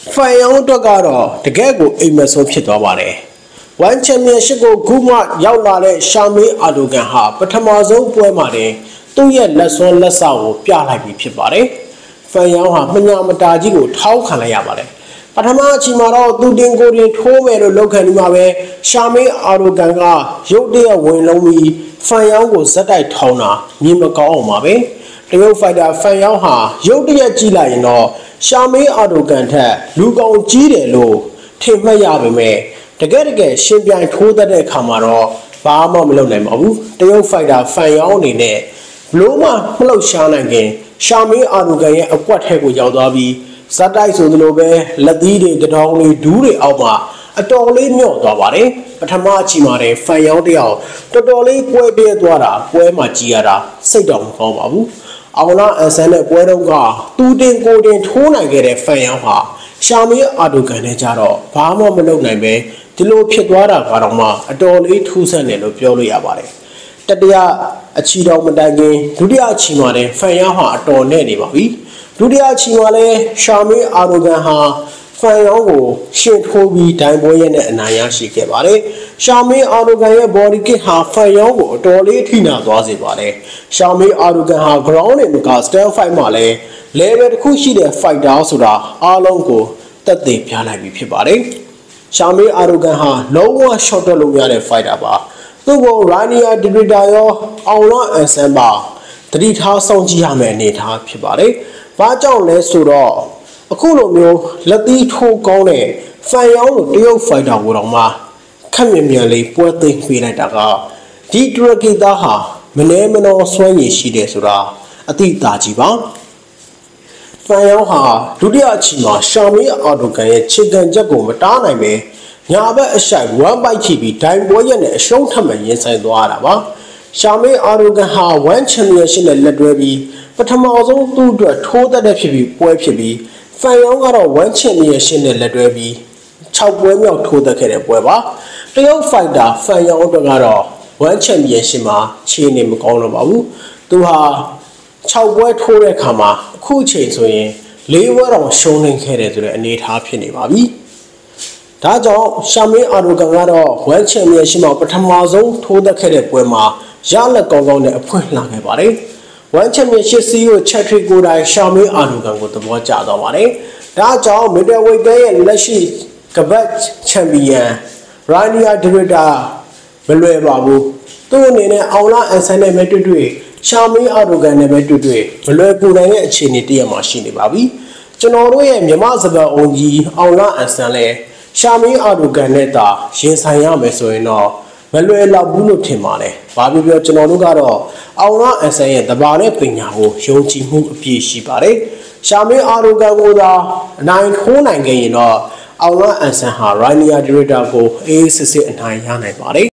ဖိုင်ယောင်းအတွက်ကတော့တကယ့်ကိုအိမ်မက်ဆုံးဖြစ်သွားပါတယ်ဝမ်ချန်ပီယံရှစ်ကိုခုမှရောက်လာတဲ့ရှာမင်းအာဒိုဂန်ဟာပထမဆုံးပွဲမှာတင်သူ့ရဲ့လက်စွမ်းလက်စကိုပြလိုက်ပြီးဖြစ်ပါတယ်ဖိုင်ယောင်းဟာမညာမတာကြီးကိုထောက်ခံလိုက်ရပါတယ်ပထမအချိန်မှာတော့သူတင်ကိုတင်ထိုးမယ်လို့လောက်ခံနေမှာပဲရှာမင်းအာဒိုဂန်ကရုတ်တရက်ဝင်လုံးပြီးဖိုင်ယောင်းကိုဇက်တိုက်ထောင်းတာမြင်မကောင်းအောင်ပါပဲတရုတ်ဖိုက်တာဖိုင်ယောင်းဟာရုတ်တရက်ကြည့်လိုက်ရင်တော့ရှာမင်းအာဒိုဂန်ထက်လူကောင်ကြီးတယ်လို့ထင်မှတ်ရပါမယ်တကယ်ရှင်ပြိုင်ထိုးတဲ့အခါမှာတော့ဘာမှမလုပ်နိုင်ပါဘူးတရုတ်ဖိုက်တာဖိုင်ယောင်းအနေနဲ့ဘလို့မှမလှုပ်ရှားနိုင်ခင်ရှာမင်းအာဒိုဂန်ရဲ့အကွက်ထဲကိုရောက်သွားပြီးဇက်တိုက်ဆိုသလိုပဲလက်သီးတွေတထောင်တွေဒူးတွေအောက်မှာအတော်လေးညော့သွားပါတယ်ပထမအချိန်မှာဖိုင်ယောင်းတယောက်တော်တော်လေးကွဲပြဲသွားတာပွဲမှာကြည်ရတာစိတ်တော်မကောင်းပါဘူးအောင်လာအန်ဆန်နဲ့ပွဲတော့ကသူတင်ကိုတင်ထိုးနိုင်ခဲ့တဲ့ဖိုင်ယောင်းဟာရှာမင်းအာဒိုဂန်နဲ့ကြတော့ဘာမှမလုပ်နိုင်ပဲဒီလိုဖြစ်သွားတာကတော့မှအတော်လေးထူးဆန်းတယ်လို့ပြောလို့ရပါတယ်တတိယအချီတော်မတိုင်ခင်ဒုတိယအချီမှာဖိုင်ယောင်းဟာအတော်နဲ့နေပါပြီဒုတိယအချီမှာရှာမင်းအာဒိုဂန်ဟာဖိုင်ယောင်းကိုရှင်ထိုးပြီးဒိုင်ပွဲရဲ့နဲ့အနိုင်ရရှိခဲ့ပါတယ်ရှာမင်းအာဒိုဂန်ရဲ့ body kick ဟာဖိုင်ယောင်းကိုအတော်လေးထိနာသွားစေပါတယ်ရှာမင်းအာဒိုဂန်ဟာ ground နဲ့မက stand fight မှာlevel တစ်ခုရှိတဲ့ fighter ဆိုတာအားလုံးကိုတက်သေးပြလိုက်ပြီးဖြစ်ပါတယ်ရှာမင်းအာဒိုဂန်ဟာလုံးဝ short တက်လို့ရတဲ့ fighter ပါသူ့ကို Rania Dirita ရောအောင်လအန်ဆန်ပါတတိထားဆောင်ကြည့်ရမယ့်အနေအထားဖြစ်ပါတယ်ဘာကြောင့်လဲဆိုတော့အခုလိုမျိုးလက်သီးထိုးကောင်းတဲ့ဖိုင်ယောင်းလိုတရုတ်ဖိုက်တာကိုတော့မှခက်မြန်လေးပွဲသိမ်းပေးလိုက်တာကဒီတူရကီသားဟာမနှဲမနှောစွမ်းရည်ရှိတယ်ဆိုတာအသိသားကြီးပါဖိုင်ယောင်းဟာဒုတိယအချိန်မှာရှာမင်းအာဒိုဂန်ရဲ့ခြေကန်ချက်ကိုမတားနိုင်ပဲညာဘက်အရှိုက်ဝမ်ပိုက်ချိပြီးဒိုင်ပွဲရက်နဲ့အရှုံးထပ်မှရင်ဆိုင်သွားတာပါရှာမင်းအာဒိုဂန်ဟာဝမ်ချန်ပီယံရှစ်နဲ့လက်တွဲပြီးပထမဆုံးသူ့အတွက်ထိုးတတ်တဲ့ဖြစ်ပြီးပွဲဖြစ်ပြီးဖိုင်ယောင်းကတော့ဝမ်ချန်ပီယံရှစ်နဲ့လက်တွဲပြီး6ပွဲမြောက်ထိုးတတ်ခဲ့တဲ့ပွဲပါတရုတ်ဖိုက်တာဖိုင်ယောင်းအတွက်ကတော့ဝမ်ချန်ပီယံရှစ်မှာခြေနေမကောင်းတော့ပါဘူးသူဟာ6ပွဲထိုးတဲ့အခါမှာအခုချိန်ဆိုရင်4ပွဲတောင်ရှုံးနေခဲ့တယ်ဆိုတဲ့အနေအထားဖြစ်နေပါပြီဒါကြောင့်ရှာမင်းအာဒိုဂန်ကတော့ဝမ်ချန်ပီယံရှစ်မှာပထမဆုံးထိုးတတ်ခဲ့တဲ့ပွဲမှာရလက်ကောင်းကောင်းနဲ့အဖွင့်လှန်ခဲ့ပါတယ်ဝမ်ချန်ပီယံရှစ်စီးကိုချက်ထရီကိုတိုင်ရှာမင်းအာဒိုဂန်ကိုသဘောကျသွားပါတယ်ဒါကြောင့်မီဒယ်ဝိတ်ကရဲ့လက်ရှိကပတ်ချန်ပီယံရိုင်းနီယာဒီရတာမလွယ်ပါဘူးသူ့အနေနဲ့အောင်လာအန်ဆန်နဲ့ပဲတွေ့ရှာမင်းအာဒိုဂန်နဲ့ပဲတွေ့မလွယ်ကူနိုင်တဲ့အခြေအနေတရမှာရှိနေပါပြီကျွန်တော်တို့ရဲ့မြမစပတ်အုံကြီးအောင်လာအန်ဆန်လဲရှာမင်းအာဒိုဂန်နဲ့သာရင်ဆိုင်ရမယ်ဆိုရင်တော့မလွယ်လောက်ဘူးလို့ထင်ပါတယ်။ဘာပြောကျွန်တော်တို့ကတော့အောင်လာအန်ဆန်ရဲ့တဘာနဲ့ပညာကိုယုံကြည်မှုအပြည့်ရှိပါတယ်။ရှာမင်းအာဒိုဂန်ကိုသာအနိုင်ထိုးနိုင်ခဲ့ရင်တော့အောင်လာအန်ဆန်ဟာရိုင်းနီယာဒီရတာကိုအေးစစ်စစ်အနိုင်ရနိုင်ပါတယ်